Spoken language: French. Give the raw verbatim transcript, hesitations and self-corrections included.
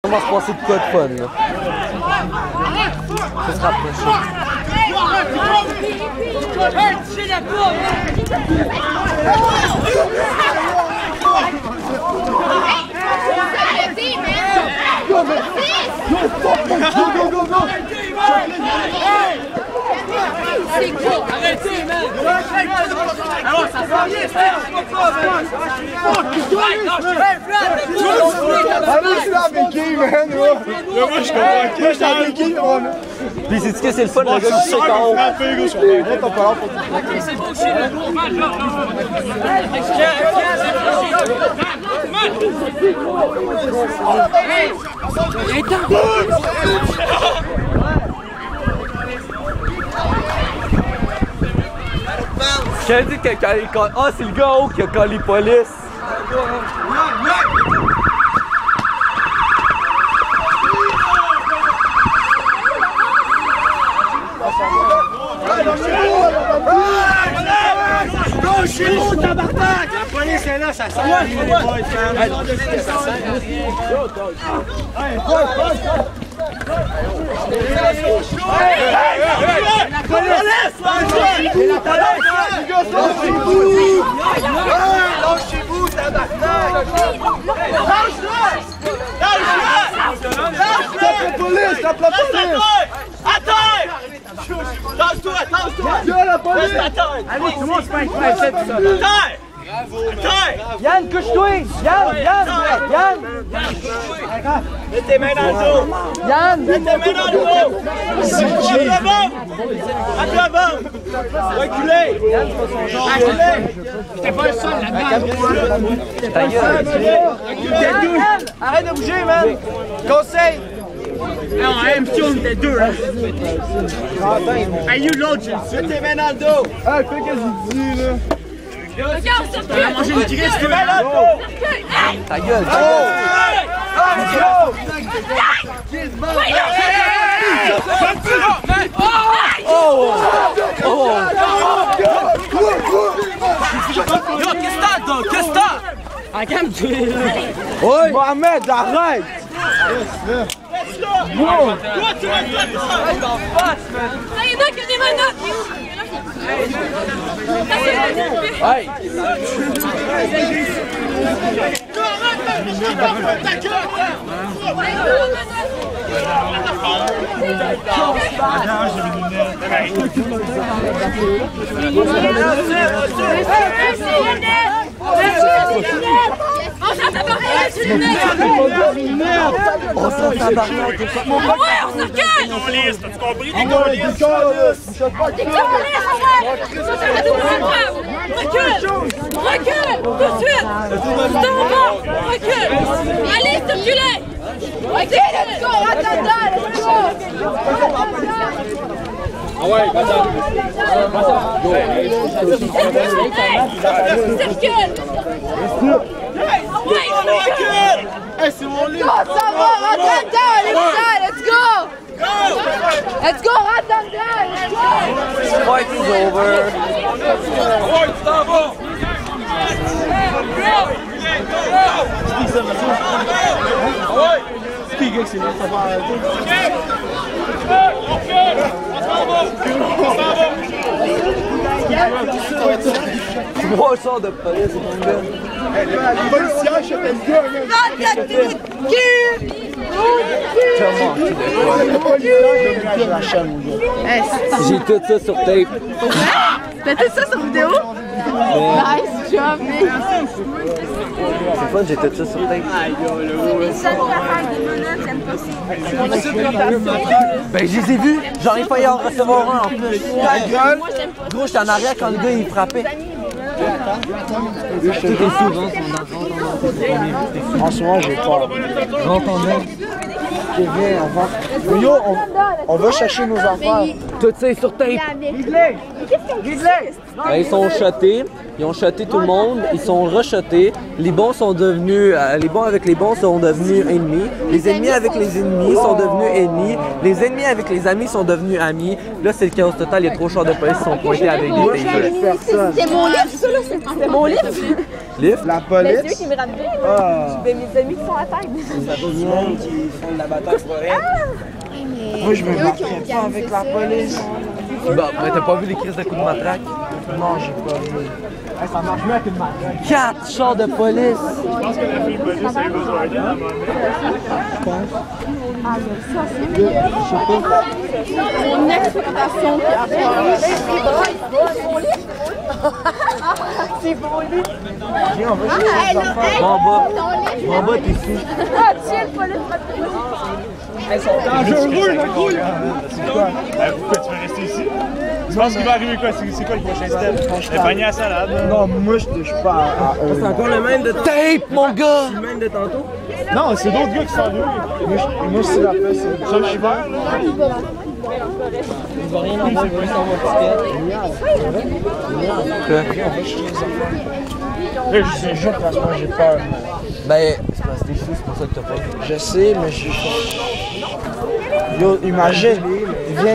Comment se passer de quoi de fun là? Ça se rapproche. C'est cool! Arrêtez, man! Alors, ça va bien, Puis c'est-tu que c'est le fun, le gars qui sait qu'en haut? Ok, c'est bon, c'est le gros match, là! J'ai dit que quand il... Ah, c'est le gars en haut qui a collé les polices. Go chez vous, tabarnak! La police est là, ça sert à rien, les boys. Lâchez-vous, tabarnak! Lâche-le! Lâche-le! La police, la police! Attends! Tasse-toi, tasse-toi! Viens la police! Allez, tout le monde se fait un fait tout ça. Attends! Yann, couche-toi! Yann, Yann! Yann! Mets tes mains dans le dos! Yann! Mets tes mains dans le dos! Appuie la bombe! Appuie la bombe! Reculez! Reculez! J'étais pas le seul là-dedans! Ta gueule! Yann! Arrête de bouger, man! Conseil! Non, M C, on était deux, hein. Hey, you l'autre, j'ai Mets tes mains dans le dos! Ah, fais qu'est-ce qu'il dit, là? Regarde, circule! On a mangé une graisse, Tes mains dans le dos! Circule! Ta gueule! Oh! Oh! Yo, qu'est-ce que t'as, Doc? Qu'est-ce que t'as? Ah, calme-toi. Oui! Mohamed, arrête! Toi, tu restes là, toi! Ah, il y en a qui ont des menottes! Hey! On s'en tabarnak, tu lunettes! On s'en tabarnak! Ouais, on circule! Décolliste, t'as-tu compris? Ah ouais, Décolliste! décolle! T'es calé, ouais! Ça, c'est la double épreuve! Recule! Recule! Tout de suite! Stop! Recule! Allez, circulez! Ok, let's go! Attends, let's go! Ah ouais, attends! Circule! Ouais, Recule! Hey, c'est mon lit! Ça va, rentre dedans, allez, let's go! Let's go, rentre dedans, let's go! Fight is over! Ouais, tu t'en vas! C'est qui, gars, c'est là, ça va arrêter? Trois sorts de police, mon gars! Les policiers, je sais pas le gars, là! Rentre le trou de cul! Comment? Les policiers, je vais la chaîne, mon gars! J'ai tout ça sur tape. T'as tout ça sur vidéo? Nice job, mec! C'est fun, j'ai tout ça sur tape. Les seules affaires des menottes, j'aime pas ça. Ben, je les ai vus. J'en ai failli en recevoir un en plus. Gros, j'étais en arrière quand le gars il frappait. Tous les souvent sont dans En ce moment, j'ai peur. J'entendais. Ok, viens, on va. Yo, on, on va chercher nos affaires. Tout ça est sur tape. Guide-les! Guide-les! Ben, ils sont shotés. Ils ont shoté tout le monde, ils sont reshotés. Les bons sont devenus, euh, les bons avec les bons sont devenus ennemis. Les ennemis avec les ennemis sont devenus ennemis. Les ennemis avec les amis sont devenus amis. Là, c'est le chaos total. Il y a trop de chars de police qui sont pointés avec des tasers. C'était mon livre, ça là, c'était mon livre. Livre? La C'est eux police? qui me rappelaient. Ah. Ben, mes amis qui sont à tête. Moi, je me battrais pas avec la police. Bah, mais t'as pas vu les crises de coups de matraque? Non, j'ai pas vu. Ça marche mieux avec une matraque. Quatre chars de police! Mon expectation qui a C'est bon livre. Viens, on va chercher les enfants. Bon bas, bon bas, t'es ici. Ah, tiens, le police. Dangereux, la couille! Pourquoi tu veux rester ici? Tu penses qu'il va arriver quoi? C'est quoi le prochain step? Le panier à salade? Non, moi, je touche pas à eux. C'est encore le même de tape, mon gars! C'est le même de tantôt? Non, c'est d'autres gars qui sont venus. Moi, je- moi, c'est la paix, c'est Ça, je suis vert. Il va rien avoir, il va juste avoir Je te jure, parce que moi, j'ai peur. Ben, c'est parce que t'es fou, c'est pour ça que t'as pas. Je sais, mais je... Yo, imagine,